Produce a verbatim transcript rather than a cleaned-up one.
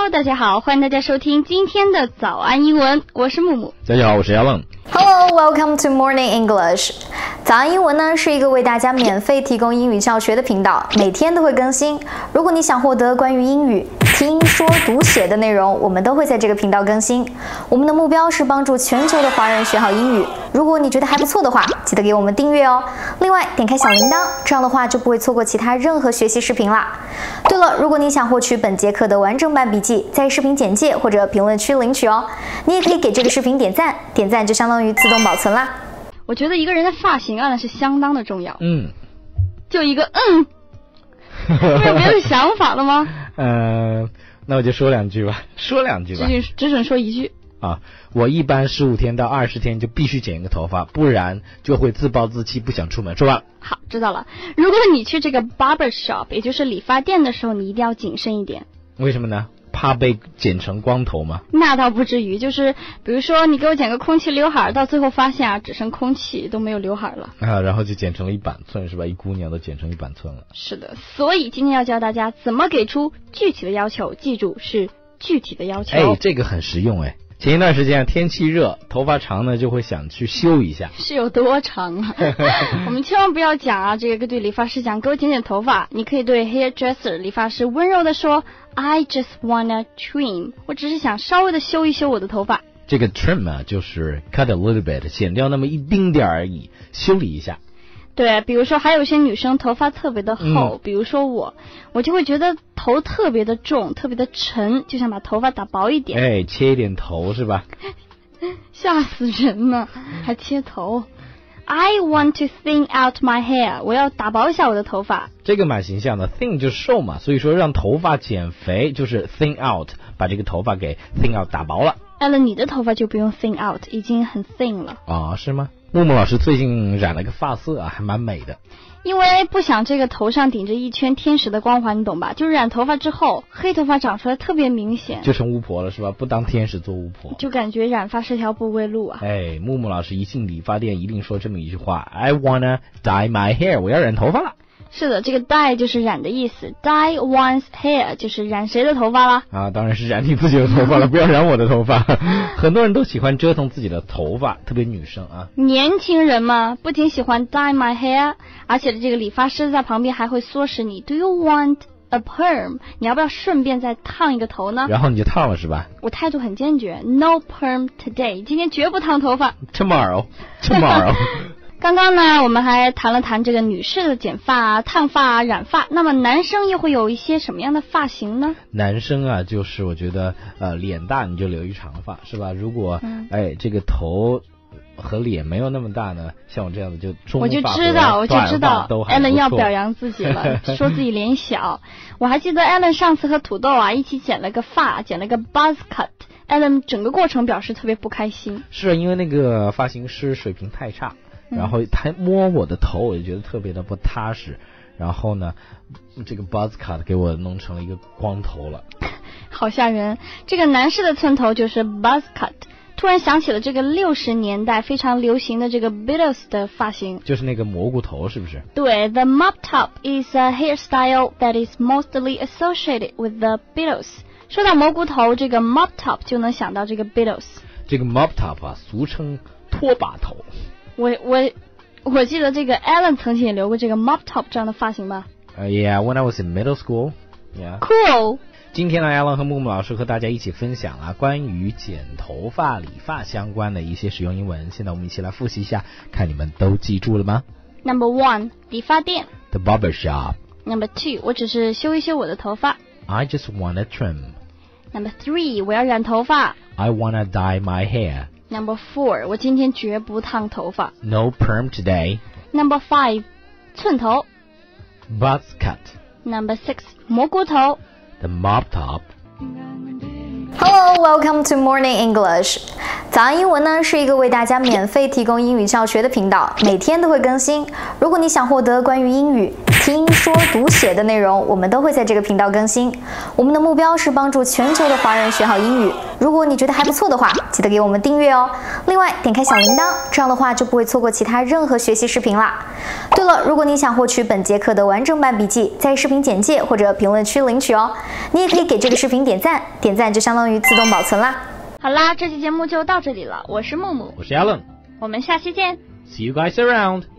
Hello， 大家好，欢迎大家收听今天的早安英文，我是木木。 大家好，我是 Alan。Hello, welcome to Morning English。早安英文呢是一个为大家免费提供英语教学的频道，每天都会更新。如果你想获得关于英语听说读写的内容，我们都会在这个频道更新。我们的目标是帮助全球的华人学好英语。如果你觉得还不错的话，记得给我们订阅哦。另外，点开小铃铛，这样的话就不会错过其他任何学习视频啦。对了，如果你想获取本节课的完整版笔记，在视频简介或者评论区领取哦。你也可以给这个视频点赞，点赞就相当于自动保存啦。 我觉得一个人的发型啊，那是相当的重要。 嗯， 就一个嗯，没有别的想法了吗？ 呃，那我就说两句吧，说两句吧。 只只准说一句。 啊，我一般十五天到二十天就必须剪一个头发，不然就会自暴自弃，不想出门。说吧。 好，知道了。如果你去这个 barber shop， 也就是理发店的时候，你一定要谨慎一点。 为什么呢？怕被剪成光头吗？ 那倒不至于，就是比如说你给我剪个空气刘海，到最后发现啊，只剩空气都没有刘海了啊，然后就剪成了一板寸是吧？一姑娘都剪成一板寸了。 是的，所以今天要教大家怎么给出具体的要求，记住是具体的要求。 哎，这个很实用哎。前一段时间天气热，头发长呢就会想去修一下。 是有多长啊？我们千万不要讲啊，这个对理发师讲给我剪剪头发，你可以对 hairdresser 理发师温柔的说 I just wanna trim， 我只是想稍微的修一修我的头发。 这个 trim 啊，就是 cut a little bit， 剪掉那么一丁点而已，修理一下。 对，比如说还有些女生头发特别的厚，嗯、比如说我，我就会觉得头特别的重，特别的沉，就想把头发打薄一点。 哎，切一点头是吧？ 吓死人了，还切头。I want to thin out my hair， 我要打薄一下我的头发。 这个蛮形象的 ，thin 就是瘦嘛，所以说让头发减肥就是 thin out， 把这个头发给 thin out 打薄了。 Alan， 你的头发就不用 thin out， 已经很 thin 了。 啊、哦，是吗？木木老师最近染了个发色啊，还蛮美的。 因为不想这个头上顶着一圈天使的光环，你懂吧？就是染头发之后，黑头发长出来特别明显， 就成巫婆了是吧？不当天使做巫婆， 就感觉染发是条不归路啊。 哎，木木老师一进理发店一定说这么一句话 ：I wanna dye my hair， 我要染头发了。 是的，这个 dye 就是染的意思 ，dye one's hair 就是染谁的头发啦？ 啊，当然是染你自己的头发了，不要染我的头发。很多人都喜欢折腾自己的头发，特别女生啊。 年轻人嘛，不仅喜欢 dye my hair， 而且这个理发师在旁边还会唆使你 ，Do you want a perm？ 你要不要顺便再烫一个头呢？ 然后你就烫了是吧？ 我态度很坚决 ，No perm today， 今天绝不烫头发。 Tomorrow， tomorrow 。 刚刚呢，我们还谈了谈这个女士的剪发啊、烫发啊、染发，那么男生又会有一些什么样的发型呢？ 男生啊，就是我觉得呃脸大你就留一长发是吧？如果、嗯、哎这个头和脸没有那么大呢，像我这样子就中我就知道，我就知道 ，Alan 要表扬自己了，说自己脸小。我还记得 Alan 上次和土豆啊一起剪了个发，剪了个 buzz cut，Alan 整个过程表示特别不开心。 是因为那个发型师水平太差。然后他摸我的头，我就觉得特别的不踏实。然后呢，这个 buzz cut 给我弄成了一个光头了， 好吓人。这个男士的寸头就是 buzz cut。突然想起了这个六十年代非常流行的这个 Beatles 的发型， 就是那个蘑菇头，是不是？ 对 ，the mop top is a hairstyle that is mostly associated with the Beatles。说到蘑菇头，这个 mop top 就能想到这个 Beatles。 这个 mop top 啊，俗称拖把头。 我我我记得这个 Alan 曾经也留过这个 mop top 这样的发型吧？ 呃、uh, ，Yeah, when I was in middle school, yeah. Cool. 今天呢 ，Alan 和木木老师和大家一起分享了关于剪头发、理发相关的一些实用英文。现在我们一起来复习一下，看你们都记住了吗 ？Number one， 理发店。 The barber shop. Number two， 我只是修一修我的头发。 I just wanna trim. Number three， 我要染头发。 I wanna dye my hair.Number four， 我今天绝不烫头发。 No perm today. Number five， 寸头。 Buzz cut. Number six， 蘑菇头。 The mop top. Hello, welcome to Morning English. 早安英文呢是一个为大家免费提供英语教学的频道，每天都会更新。如果你想获得关于英语听说读写的内容，我们都会在这个频道更新。我们的目标是帮助全球的华人学好英语。如果你觉得还不错的话，记得给我们订阅哦。另外，点开小铃铛，这样的话就不会错过其他任何学习视频啦。对了，如果你想获取本节课的完整版笔记，在视频简介或者评论区领取哦。你也可以给这个视频点赞，点赞就相当于自动保存啦。 好啦，这期节目就到这里了，我是木木， 我是 Alan， 我们下期见。 See you guys around.